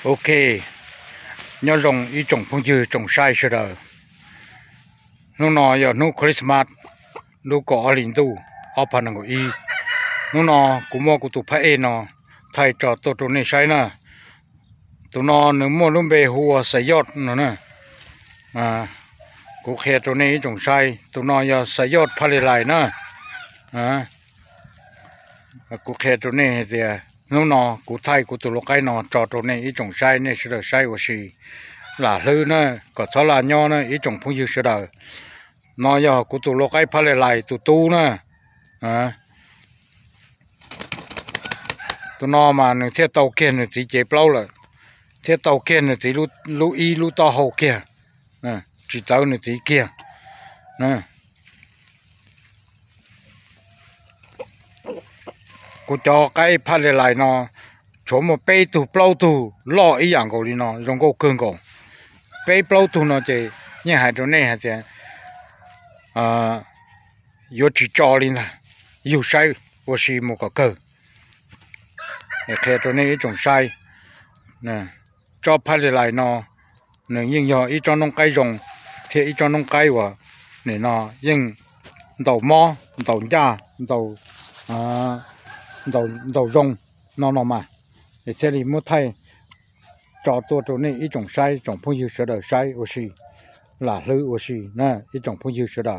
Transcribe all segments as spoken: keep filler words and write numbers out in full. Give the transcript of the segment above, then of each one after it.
ok nhớ rồng ý trồng phong dư trồng sai sơ đời nó nọ giờ nó Christmas nó có linh tu ở phần nào ý nó nọ cũng mua của tụ phải nó thay cho tụ tụ này sai nè tụ nó nếu mua luôn về hùa sấy giọt nó nè à cụ khe tụ này trồng sai tụ nó giờ sấy giọt phải lại nè à cụ khe tụ này thì nó nọ cụ thay cụ tụ lúc cái nọ cho tụ này ý trồng sai này sẽ được sai của gì là lư nè có cho là nho nè ý trồng phong dư sẽ được nó giờ cụ tụ lúc cái phải lại tụ tu nè à tụ nó mà nó thiết tàu kia nó chỉ chế bao rồi thiết tàu kia nó chỉ lu lu y lu to hậu kia nè chỉ tàu nó chỉ kia nè cụ cho cái phải lại nó chỗ một bê tụ bao tụ lo ý dạng của nó dùng câu cương cổ bê bao tụ nó chỉ như hai chỗ này hay thế à yếu chỉ cho lên là yếu sai của si một cái cơ khe chỗ này trồng sai nè cho phải lại nó nè nhưng giờ ít cho nông cây rồng thì ít cho nông cây và nè nó nhưng đầu mò đầu da đầu à đầu đầu rồng nó nó mà để xe đi mua thay cho tôi chỗ này ít trồng sai trồng phong dư sữa đời sai ở si là lư ở si nè ít trồng phong dư sữa đời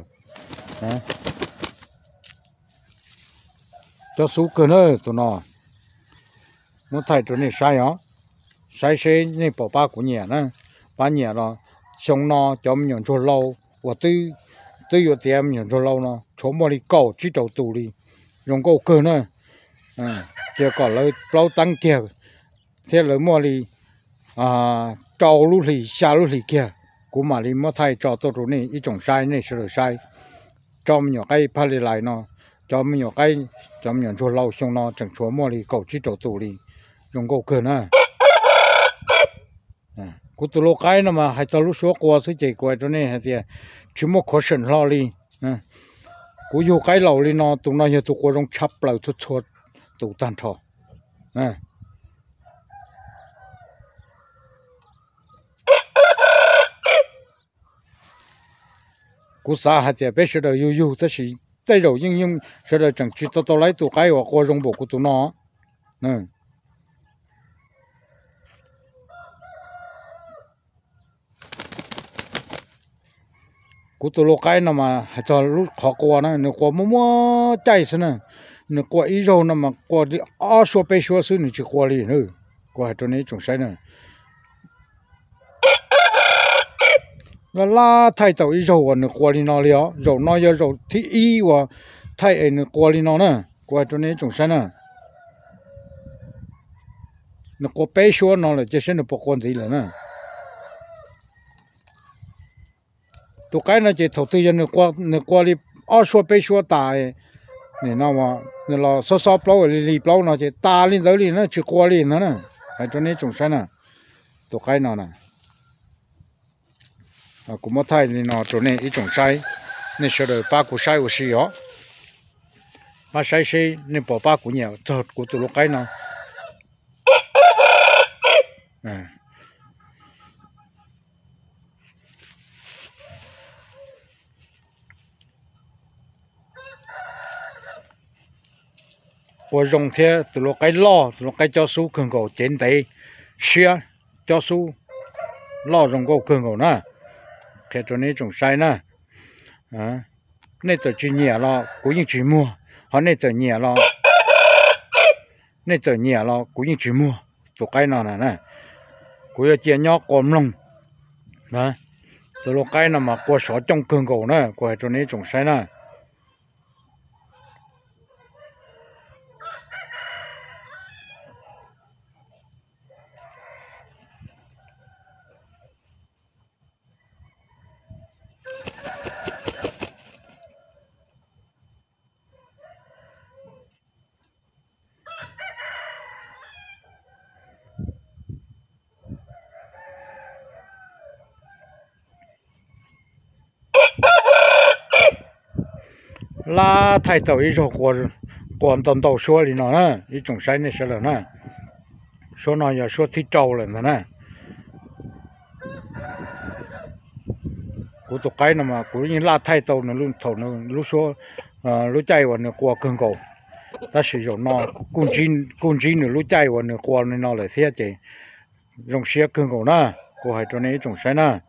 cho số cơ nữa tụi nó muốn thay chỗ này sai hả sai sai này bỏ ba của nhà nè ba nhà đó xong nó cho mình nhận cho lâu và tư tư有点nhận cho lâu nó chỗ mà đi cầu chỉ đầu tù đi dùng câu cơ nữa à giờ còn lấy lâu tăng kia thế lấy mà đi à trâu lúc thì xa lúc thì kia cũng mà đi mua thay cho tôi chỗ này ít trồng sai này sẽ được sai cho mình nhỏ cái phải lại nó cho mình nhỏ cái cho mình nhận cho lâu xong nó chẳng chỗ mà đi cầu chỉ đầu tù đi dùng câu cơ nữa cú tụ lô cái nó mà hay tao lúc số qua số chạy qua chỗ này hay gì chỉ một khó sinh lo đi cú yêu cái lẩu đi nó tụi nó giờ tụi cô trong chắp lại chút chút tụi tan thọ nè cú xa hay gì bây giờ yêu yêu thế thì đây rồi nhưng nhưng giờ là chẳng chỉ tao tao lấy tụi cái hoặc qua trong bộ của tụi nó nè cú tụ lô cái nó mà cho lúc khó qua nó nó qua mua mua chạy xí nè nó qua ít rồi nó mà qua đi ở số bê số xí nó chỉ qua đi nữa qua chỗ này trồng sai nè là la thay tàu ít rồi nó qua đi nó liền rồi nó giờ rồi thì ít và thay nó qua đi nó nè qua chỗ này trồng sai nè nó qua bê số nó là chỉ xin nó bỏ con gì là nè tụi cái nó chỉ thầu tư dân nó qua nó qua đi ở số bê số tài này nó mà nó là số số bao lì bao nó chỉ ta lên tới đi nó chỉ qua đi nó nè cái chỗ này trồng sai nè tụi cái nó nè à cũng mất thay nên nó chỗ này ít trồng sai nên sau đó ba củ sai của xí ó ba sai xí nên bỏ ba củ nhiều thật của tụi cái nó à và dùng thế từ lúc cái lo từ lúc cái cho số cường cầu trên tay xia cho số lo dùng cầu cường cầu nè cái chỗ này trồng sai nè à nên từ chỉ nhẹ lo cũng như chỉ mua họ nên từ nhẹ lo nên từ nhẹ lo cũng như chỉ mua tụi cái nào nè nè cũng như chia nhỏ còn lông nè từ lúc cái nào mà qua sổ trong cường cầu nè qua chỗ này trồng sai nè là thay tàu ít rồi còn còn tầm tàu xua thì nó nè ít trồng sai này sẽ là nè số nào giờ số thịt trâu lên nè cú tụi cái nó mà cú như la thay tàu nó luôn thầu nó lúc số lúc chạy vào nó qua cơn cầu ta sử dụng nó cung chín cung chín nó lúc chạy vào nó qua nó lại thế chứ dùng xe cơn cầu nè cô hay cho nên trồng sai nè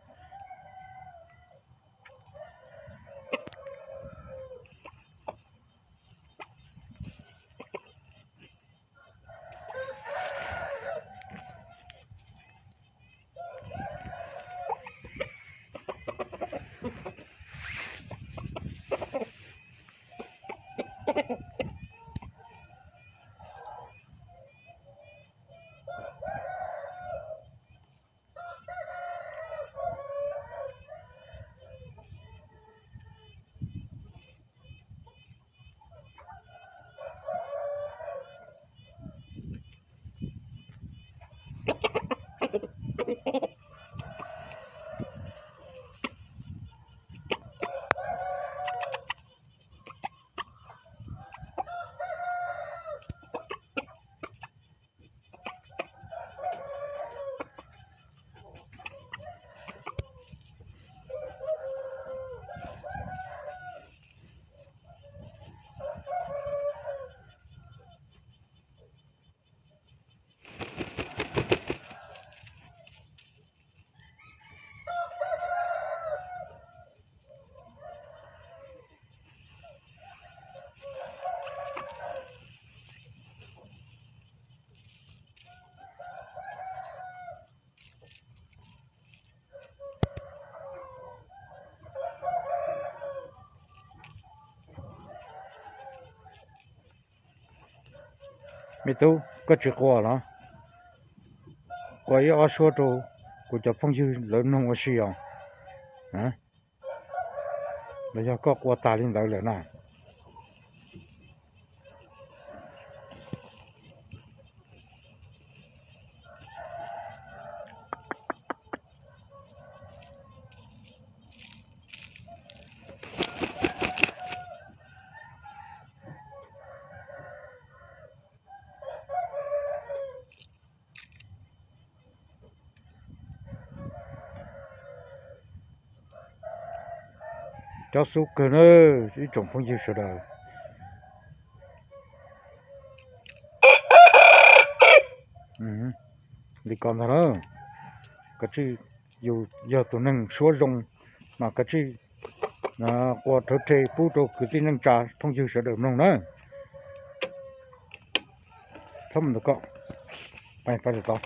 mấy tu có chuyện qua đó qua ý ở số chỗ của cho phong dư lớn không có sử dụng hả bây giờ có qua ta lên tới nữa nè cho số cơ nữa cái trồng phong dư sửa đời ừ. Đi còn thằng đó cái gì dù giờ tụi nâng số rong mà cái gì là qua thợ thề phụ đồ cứ tin nâng trà phong dư sửa đời nông nữa không được có phải phải được có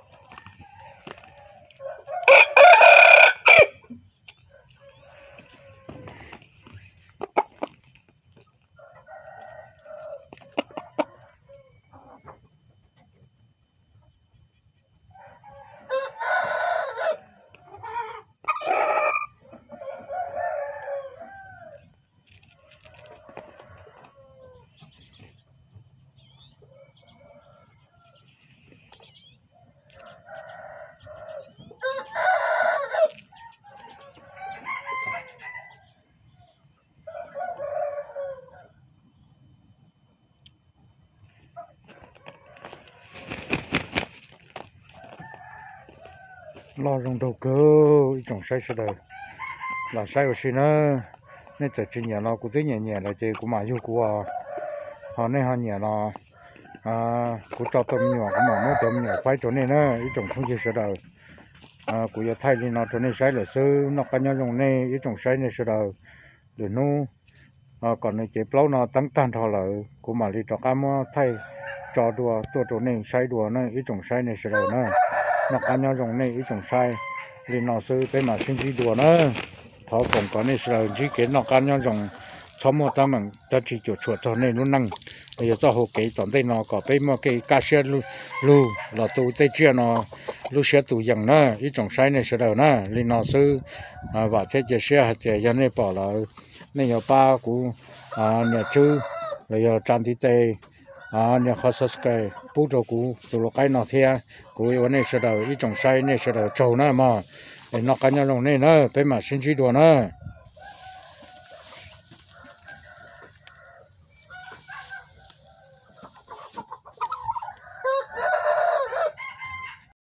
lo rong đầu cơ trồng sai sai đời là sai rồi xin nữa nên từ trên nhà nó cũng tới nhẹ nhẹ là chơi cũng mà yêu của họ nên họ nhẹ nó à cũng cho tôm nhỏ cũng mà mua tôm nhỏ phải chỗ này nữa ý trồng không chịu sai đời à cũng giờ thay thì nó chỗ này sai là sư nó cá nhau rong này ý trồng sai này sai đời để nó à còn này chơi plau nó tăng tan thọ lợi cũng mà đi cho cá mua thay cho đùaตัวchỗ này sai đùa nữa ý trồng sai này sai đời nữa nó cá nhau rong này ý trồng sai thì nó sư cái mà sinh chi đùa nữa thọ còn có này sai chỉ kiến nó cá nhau rong xong một tấm bằng ta chỉ chuột chuột cho nên nó năng bây giờ cho hồ kế chọn tay nó có bây mà cái cá xe lu lu là tụ tay chia nó lu xe tụ dần nữa ít trồng sai này sẽ đầu nữa nên nó sư và thế chia xe thì giờ này bỏ là nên giờ ba của nhà chú rồi giờ trang tí tê nhà khó subscribe bút đầu của tụ lộc cái nó theo của vấn này sẽ đầu ít trồng sai này sẽ đầu trâu nữa mà để nó cá nhau lòng này nữa bây mà sinh chi đùa nữa